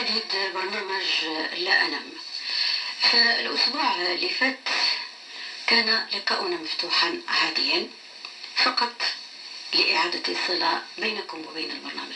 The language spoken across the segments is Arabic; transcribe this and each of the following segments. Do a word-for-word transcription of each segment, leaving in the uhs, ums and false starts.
جديد برنامج لا أنام. فالأسبوع اللي فات كان لقاؤنا مفتوحا عاديا فقط لإعادة الصلة بينكم وبين البرنامج،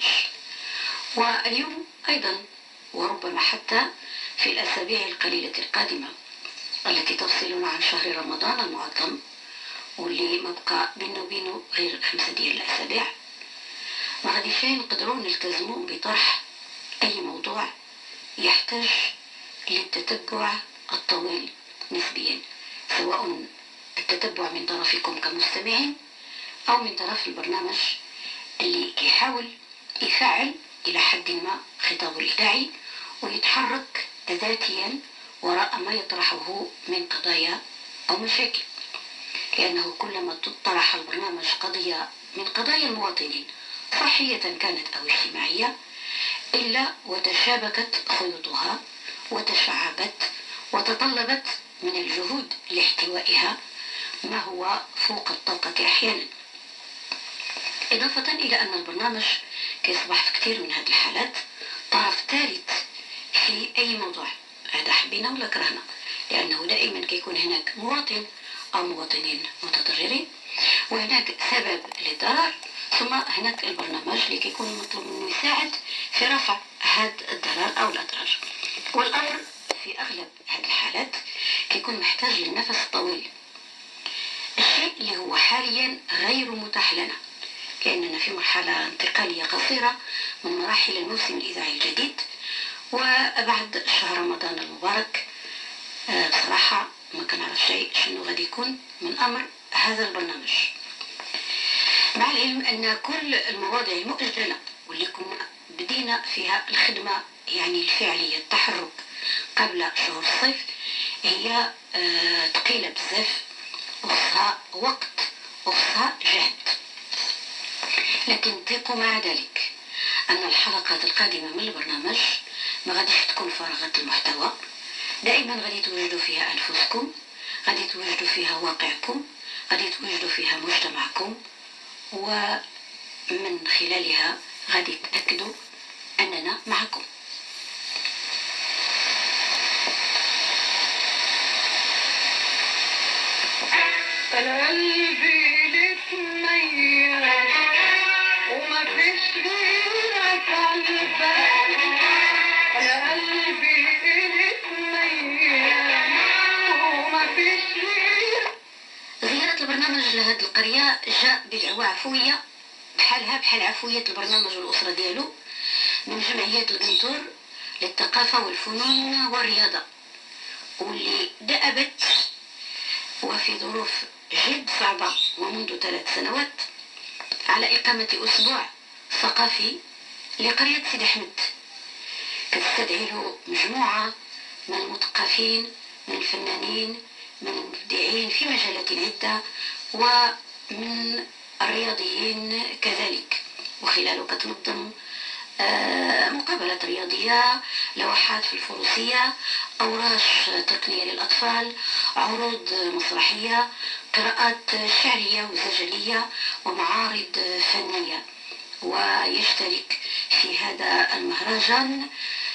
واليوم أيضا وربما حتى في الأسابيع القليلة القادمة التي تفصلنا عن شهر رمضان المعظم واللي ما بقى بينه وبينه غير خمسة ديال الأسابيع، ما غاديش نقدروا نلتزموا بطرح أي موضوع يحتاج للتتبع الطويل نسبيا، سواء التتبع من طرفكم كمستمعين أو من طرف البرنامج اللي يحاول يفعل إلى حد ما خطابه الإذاعي ويتحرك ذاتيا وراء ما يطرحه من قضايا أو مشاكل، لأنه كلما طرح البرنامج قضية من قضايا المواطنين صحية كانت أو اجتماعية إلا وتشابكت خيوطها وتشعبت وتطلبت من الجهود لاحتوائها ما هو فوق الطاقة أحيانا، إضافة إلى أن البرنامج كيصبح في كثير من هذه الحالات طرف ثالث في أي موضوع، هذا حبينا ولا كرهنا، لأنه دائما كيكون هناك مواطن أو مواطنين متضررين وهناك سبب للضرر، ثم هناك البرنامج اللي كيكون مطلوب منه يساعد في رفع هذا الضرر أو الأضرار. والأمر في أغلب هذه الحالات كيكون محتاج للنفس الطويل، الشيء اللي هو حاليا غير متاح لنا لأننا في مرحلة انتقالية قصيرة من مراحل الموسم الإذاعي الجديد، وبعد شهر رمضان المبارك بصراحة ما كنعرف شيء شنو غادي يكون من أمر هذا البرنامج، مع العلم أن كل المواضيع المؤجلة واللي كنا بدينا فيها الخدمة يعني الفعلية التحرك قبل شهور الصيف هي آه ثقيلة بزاف وخصها وقت وخصها جهد، لكن ثقوا مع ذلك أن الحلقات القادمة من البرنامج ما غاديش تكون فارغة المحتوى، دائما غادي توجدوا فيها أنفسكم، غادي توجدوا فيها واقعكم، غادي توجدوا فيها مجتمعكم، ومن خلالها غادي تأكدوا أننا معكم. أنا قلبي لك ميت وما فيش غيرك عالبال، أنا قلبي لك ميت وما فيش غيرك. زيارة البرنامج لهذه القرية جاء بدعوة عفوية بحالها بحال عفوية البرنامج والأسرة ديالو من جمعية القنطور للثقافة والفنون والرياضة، واللي دأبت وفي ظروف جد صعبة ومنذ ثلاث سنوات على إقامة أسبوع ثقافي لقرية سيدي أحمد، كتستدعي له مجموعة من المثقفين من الفنانين من المبدعين في مجالات عدة ومن الرياضيين كذلك، وخلاله كتنظم مقابلات رياضية، لوحات في الفروسية، أوراش تقنية للأطفال، عروض مسرحية، قراءات شعرية وزجلية ومعارض فنية. ويشترك في هذا المهرجان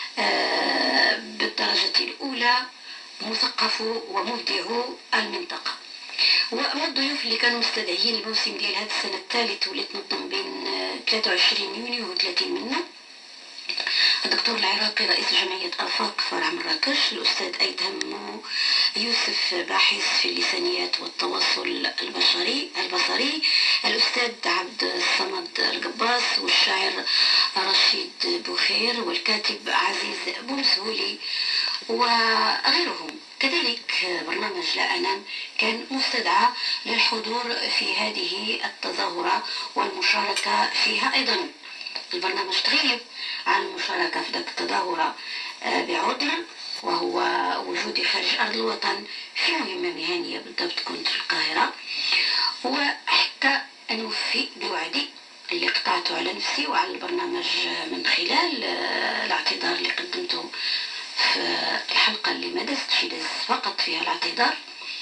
بالدرجة الأولى مثقفو ومبدعو المنطقة، والضيوف اللي كانوا مستدعيين الموسم ديال هذا السنة الثالث واللي تنظم بين ثلاثة وعشرين يونيو و ثلاثين منه الدكتور العراقي رئيس جمعية آفاق فرع مراكش، الأستاذ أيدهم يوسف باحث في اللسانيات والتواصل البشري البصري، الأستاذ عبد الصمد القباص، والشاعر رشيد بوخير، والكاتب عزيز بومسولي وغيرهم. كذلك برنامج لا أنام كان مستدعى للحضور في هذه التظاهرة والمشاركة فيها أيضا. البرنامج تغيب عن المشاركة في ذلك التظاهرة بعذر وهو وجودي خارج أرض الوطن في مهمة مهنية بالضبط كنت في القاهرة، وحتى أن أوفي بوعدي اللي قطعته على نفسي وعلى البرنامج من خلال الاعتذار اللي قدمته في الحلقة اللي ما دزتش دز فقط فيها الاعتذار،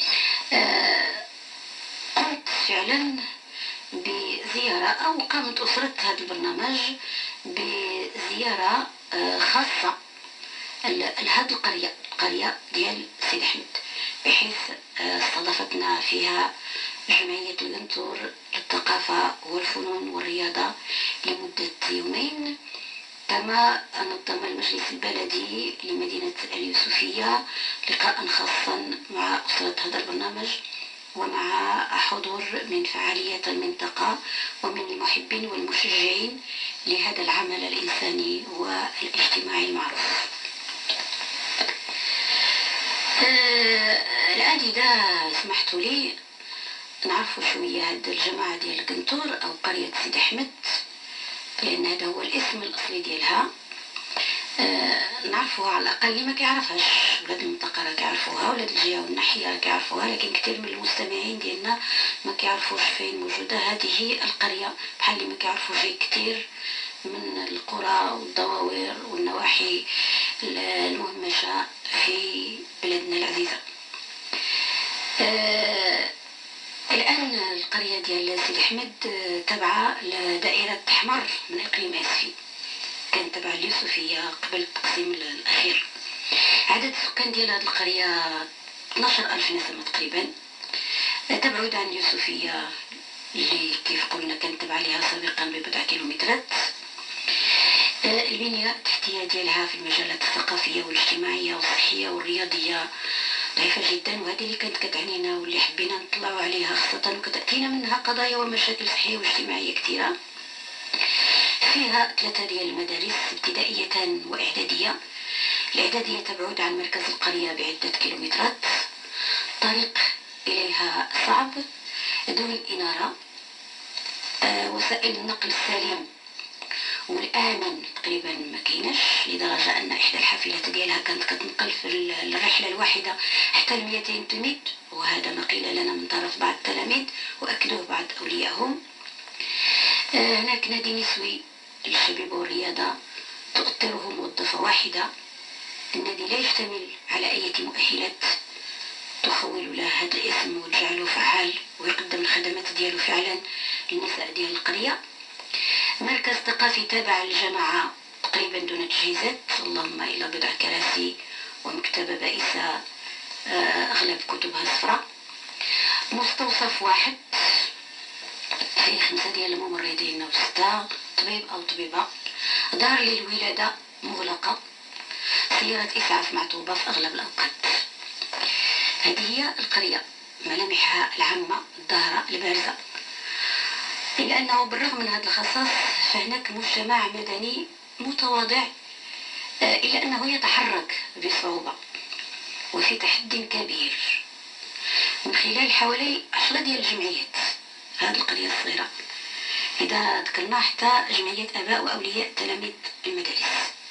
قمت فعلا بزيارة أو قامت أسرة هذا البرنامج بزيارة خاصة هذه القرية القرية ديال سيدي أحمد، بحيث استضافتنا فيها جمعية القنطور للثقافة والفنون والرياضة لمدة يومين. كما نظم المجلس البلدي لمدينة اليوسفية لقاء خاصا مع أسرة هذا البرنامج ومع حضور من فعاليات المنطقة ومن المحبين والمشجعين لهذا العمل الإنساني والاجتماعي المعروف. آه الآن إذا سمحتوا لي نعرفوا شوية هاد الجماعة ديال القنطور أو قرية سيدي أحمد، لأن هذا هو الاسم الأصلي ديالها. آه نعرفوها على الأقل اللي ما كيعرفهاش، ولاد المنطقة راه كيعرفوها، ولاد الجهة والناحية راه كيعرفوها، لكن كثير من المستمعين ديالنا ما كيعرفوش فين موجودة هذه القرية، بحال اللي ما كيعرفوش كثير من القرى والدواوير والنواحي المهمشة في بلادنا العزيزة. آه الآن القرية ديال سيدي أحمد تابعة لدائرة حمر من إقليم أسفي، كانت تبع اليوسفية قبل التقسيم الأخير. عدد السكان ديال هذه القرية اثنا عشر ألف نسمة تقريبا، تبعد عن اليوسفية اللي كيف قلنا كانت تبع لها سابقا ببضع كيلومترات. البنية التحتية ديالها في المجالات الثقافية والاجتماعية والصحية والرياضية ضعيفة جدا، وهذه اللي كانت كتعنينا واللي حبينا نطلعوا عليها، خاصة وكتأتينا منها قضايا ومشاكل صحية واجتماعية كثيرة. فيها ثلاثة ديال المدارس ابتدائية وإعدادية. الإعدادية تبعد عن مركز القرية بعدة كيلومترات، طريق إليها صعب، دون إنارة، آه وسائل النقل السليم والآمن تقريبا ما كايناش، لدرجة أن إحدى الحافلات ديالها كانت كتنقل في الرحلة الواحدة حتى ل مئتين تلميذ، وهذا ما قيل لنا من طرف بعض التلاميذ وأكدوه بعض أوليائهم. آه هناك نادي نسوي للشباب والرياضة تؤطره موظفة واحدة. النادي لا يشتمل على أي مؤهلات تخول له هذا الاسم وتجعله فعال ويقدم الخدمات ديالو فعلا للنساء ديال القرية. مركز ثقافي تابع للجماعة تقريبا دون تجهيزات، اللهم إلا بضع كراسي ومكتبة بائسة أغلب كتبها صفراء. مستوصف واحد فيه خمسة ديال الممرضين وستة طبيب أو طبيبة. دار للولادة مغلقة، سيارة إسعاف معطوبة في أغلب الأوقات. هذه هي القرية ملامحها العامة الظاهرة البارزة، إلا أنه بالرغم من هذا الخصاص فهناك مجتمع مدني متواضع، إلا أنه يتحرك بصعوبة وفي تحدي كبير من خلال حوالي عشرة ديال الجمعيات. هذه القرية الصغيرة إذا ذكرنا حتى جمعية آباء وأولياء تلاميذ المدارس.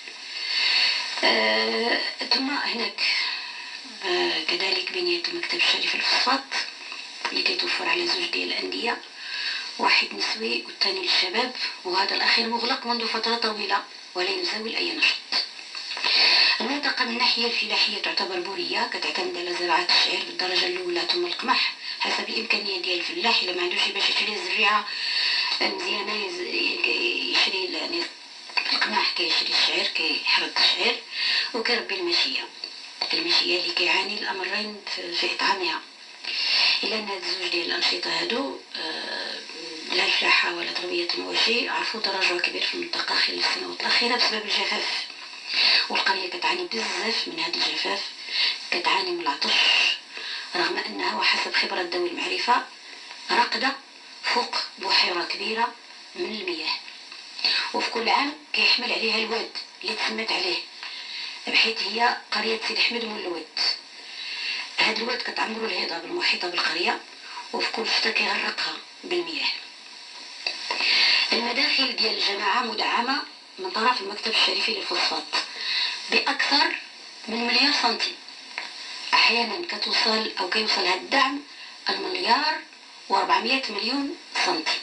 آه ثم هناك آه كذلك بنية المكتب الشريف الفوسفات اللي كيتوفر على زوج ديال الأندية، واحد نسوي والثاني للشباب، وهذا الأخير مغلق منذ فترة طويلة ولا يزاول أي نشاط. المنطقة من الناحية الفلاحية تعتبر بورية، كتعتمد على زراعة الشعير بالدرجة الأولى ثم القمح حسب الإمكانية ديال الفلاح. إلا ما عندوش باش يشري الزريعة مزيانة يشري يعني القمح، كيشري الشعير كيحرث الشعير، وكيربي الماشية الماشية اللي كيعاني الأمرين في إطعامها. إلا أن هاد الزوج ديال الأنشطة هادو آه لا الفلاحة ولا تربية المواشي عرفوا تراجع كبير في المنطقة خلال السنوات الأخيرة بسبب الجفاف، والقرية كتعاني بزاف من هذا الجفاف، كتعاني من العطش، رغم أنها وحسب خبرة ذوي المعرفة راقدة فوق بحيرة كبيرة من المياه، وفي كل عام كيحمل عليها الواد اللي تسمت عليه، بحيث هي قرية سيدي أحمد من الواد. هاد الواد كتعمرو الهضاب المحيطة بالقرية، وفي كل شتا كيغرقها بالمياه. المداخل ديال الجماعة مدعمة من طرف المكتب الشريفي للفوسفات بأكثر من مليار سنتيم، أحيانا كتوصل أو كيوصل هاد الدعم المليار وأربعمائة مليون سنتيم.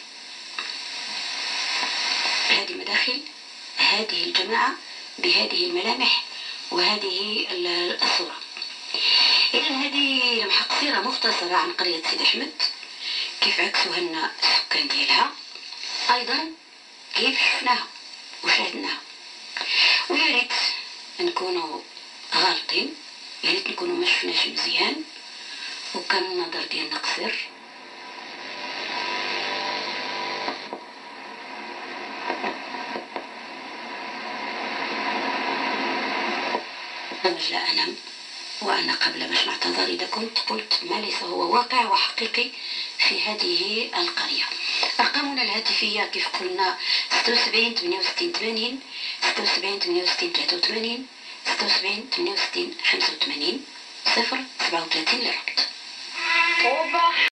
هذه مداخل هذه الجماعة بهذه الملامح وهذه الصورة. إذن هذه لمحة قصيرة مختصرة عن قرية سيدي أحمد، كيف عكسوها لنا السكان ديالها، أيضا كيف شفناها وشاهدناها. وياريت نكونوا غالطين، يا ريت نكونوا ما شفناش مزيان وكان النظر ديالنا قصير. برنامج لا أنام، وأنا قبل باش نعتذر إذا كنت قلت ما ليس هو واقع وحقيقي في هذه القرية. أرقامنا الهاتفية كيف قلنا ستة وسبعين ثمانية وستين ثمانين، ستة وسبعين ثمانية وستين ثلاثة وثمانين، ستة وسبعين ثمانية وستين خمسة وثمانين، صفر سبعة وثلاثين للربط.